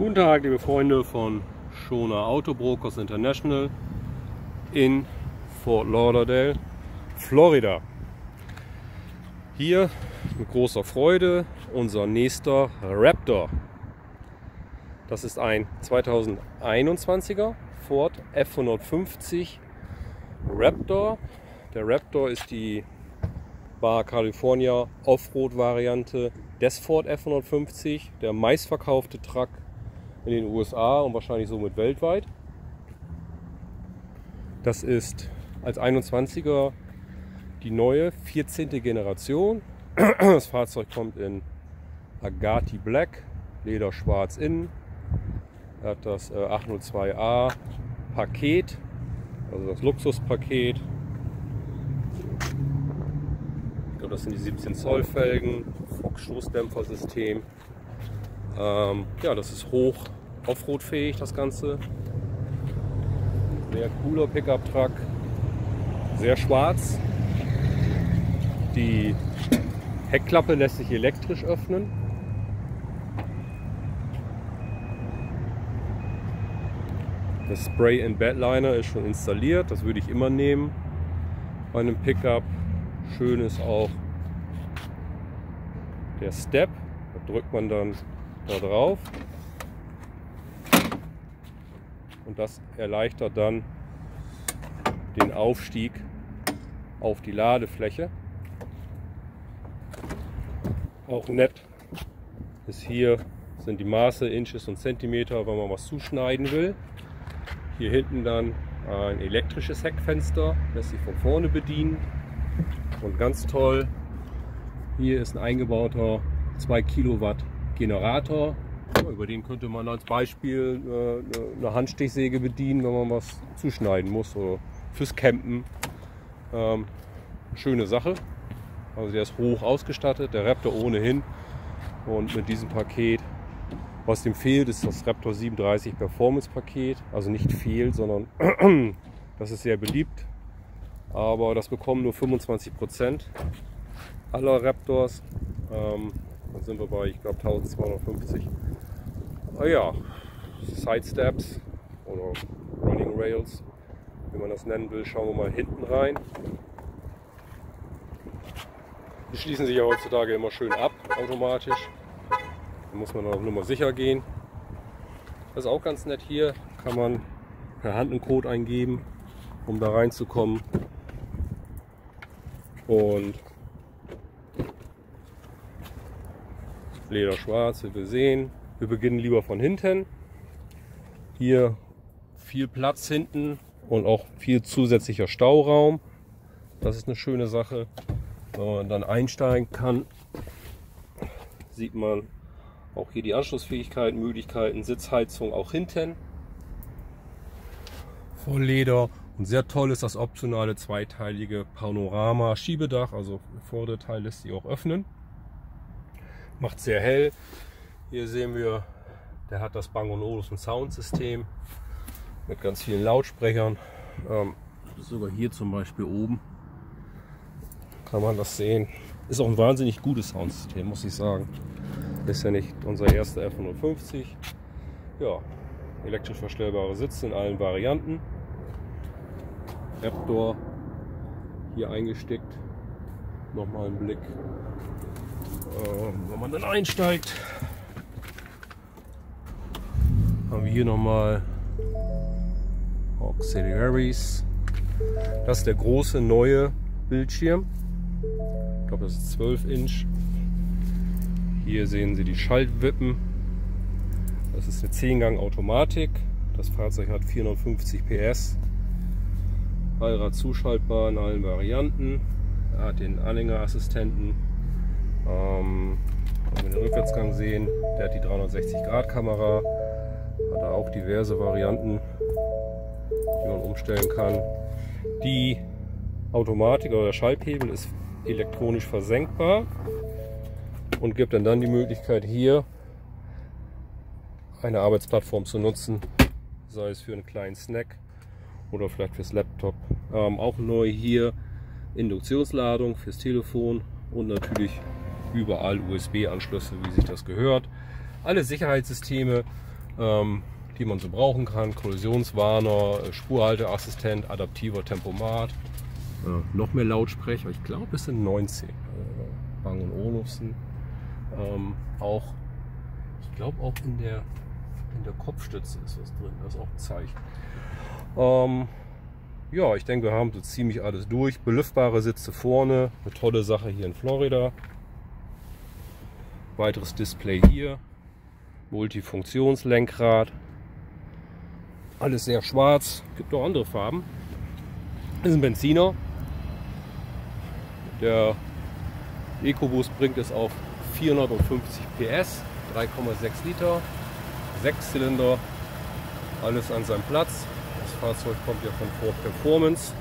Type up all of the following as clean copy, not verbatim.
Guten Tag, liebe Freunde von Schoner Autobrokers International in Fort Lauderdale, Florida. Hier mit großer Freude unser nächster Raptor. Das ist ein 2021er Ford F150 Raptor. Der Raptor ist die Baja California Offroad-Variante des Ford F150, der meistverkaufte Truck in den USA und wahrscheinlich somit weltweit. Das ist als 21er die neue 14. Generation. Das Fahrzeug kommt in Agati Black, Leder schwarz innen. Er hat das 802A Paket, also das Luxuspaket. Ich glaube, das sind die 17 Zoll Felgen, Fox-Stoßdämpfersystem. Ja, das ist hoch Offroad-fähig, das Ganze. Sehr cooler Pickup-Truck, sehr schwarz. Die Heckklappe lässt sich elektrisch öffnen. Das Spray in Bedliner ist schon installiert, das würde ich immer nehmen bei einem Pickup. Schön ist auch der Step, da drückt man dann da drauf und das erleichtert dann den Aufstieg auf die Ladefläche. Auch nett ist hier sind die Maße, Inches und Zentimeter, wenn man was zuschneiden will. Hier hinten dann ein elektrisches Heckfenster, lässt sich von vorne bedienen. Und ganz toll, hier ist ein eingebauter 2 Kilowatt Generator. Über den könnte man als Beispiel eine Handstichsäge bedienen, wenn man was zuschneiden muss oder fürs Campen. Schöne Sache. Also der ist hoch ausgestattet, der Raptor ohnehin. Und mit diesem Paket, was dem fehlt, ist das Raptor 37 Performance Paket. Also nicht viel, sondern das ist sehr beliebt. Aber das bekommen nur 25% aller Raptors. Dann sind wir bei, ich glaube, 1250. Ja, Side Steps oder Running Rails, wie man das nennen will. Schauen wir mal hinten rein. Die schließen sich ja heutzutage immer schön ab, automatisch. Da muss man auch nur mal sicher gehen. Das ist auch ganz nett hier. Kann man per Hand einen Code eingeben, um da reinzukommen. Und Leder schwarz, wie wir sehen. Wir beginnen lieber von hinten. Hier viel Platz hinten und auch viel zusätzlicher Stauraum. Das ist eine schöne Sache. Wenn man dann einsteigen kann, sieht man auch hier die Anschlussfähigkeit, Möglichkeiten, Sitzheizung auch hinten. Voll Leder. Und sehr toll ist das optionale zweiteilige Panorama-Schiebedach. Also der Vorderteil lässt sich auch öffnen. Macht sehr hell. Hier sehen wir, der hat das Bang & Olufsen Soundsystem mit ganz vielen Lautsprechern. Sogar hier zum Beispiel oben kann man das sehen. Ist auch ein wahnsinnig gutes Soundsystem, muss ich sagen. Ist ja nicht unser erster F150. Ja, elektrisch verstellbare Sitze in allen Varianten. Raptor hier eingesteckt. Nochmal ein Blick, wenn man dann einsteigt. Haben wir hier nochmal Auxiliaries. Das ist der große neue Bildschirm. Ich glaube, das ist 12 Inch. Hier sehen Sie die Schaltwippen. Das ist eine 10-Gang Automatik. Das Fahrzeug hat 450 PS. Allrad zuschaltbar in allen Varianten. Er hat den Anhängerassistenten. Wenn wir den Rückwärtsgang sehen, der hat die 360-Grad-Kamera. Hat er auch diverse Varianten, die man umstellen kann. Die Automatik oder der Schalthebel ist elektronisch versenkbar und gibt dann die Möglichkeit, hier eine Arbeitsplattform zu nutzen, sei es für einen kleinen Snack oder vielleicht fürs Laptop. Auch neu hier Induktionsladung fürs Telefon und natürlich überall USB-Anschlüsse, wie sich das gehört. Alle Sicherheitssysteme die man so brauchen kann. Kollisionswarner, Spurhalteassistent, adaptiver Tempomat, noch mehr Lautsprecher. Ich glaube, es sind 19. Bang & Olufsen. Ich glaube auch in der Kopfstütze ist was drin. Das ist auch ein Zeichen. Ja, ich denke, wir haben so ziemlich alles durch. Belüftbare Sitze vorne, eine tolle Sache hier in Florida. Weiteres Display hier, Multifunktionslenkrad. Alles sehr schwarz, gibt auch andere Farben. Das ist ein Benziner. Der EcoBoost bringt es auf 450 PS, 3,6 Liter, 6 Zylinder, alles an seinem Platz. Das Fahrzeug kommt ja von Ford Performance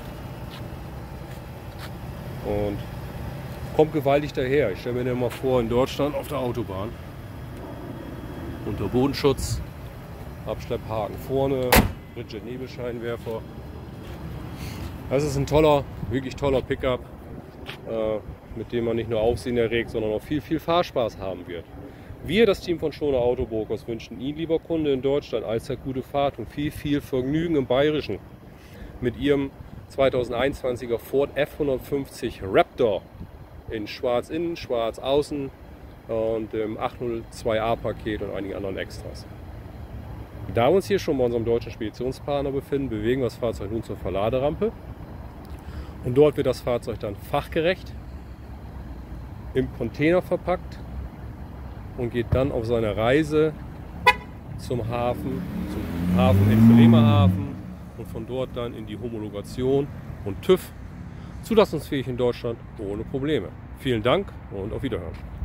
und kommt gewaltig daher. Ich stelle mir den mal vor in Deutschland auf der Autobahn. Unter Bodenschutz, Abschlepphaken vorne, Rigid Nebelscheinwerfer. Das ist ein toller, wirklich toller Pickup, mit dem man nicht nur Aufsehen erregt, sondern auch viel Fahrspaß haben wird. Wir, das Team von Schoner Autobrokers, wünschen Ihnen, lieber Kunde in Deutschland, allzeit gute Fahrt und viel Vergnügen im Bayerischen mit Ihrem 2021er Ford F150 Raptor in schwarz innen, schwarz außen und im 802A Paket und einigen anderen Extras. Da wir uns hier schon bei unserem deutschen Speditionspartner befinden, bewegen wir das Fahrzeug nun zur Verladerampe und dort wird das Fahrzeug dann fachgerecht im Container verpackt und geht dann auf seine Reise zum Hafen in Bremerhaven und von dort dann in die Homologation und TÜV, zulassungsfähig in Deutschland ohne Probleme. Vielen Dank und auf Wiederhören.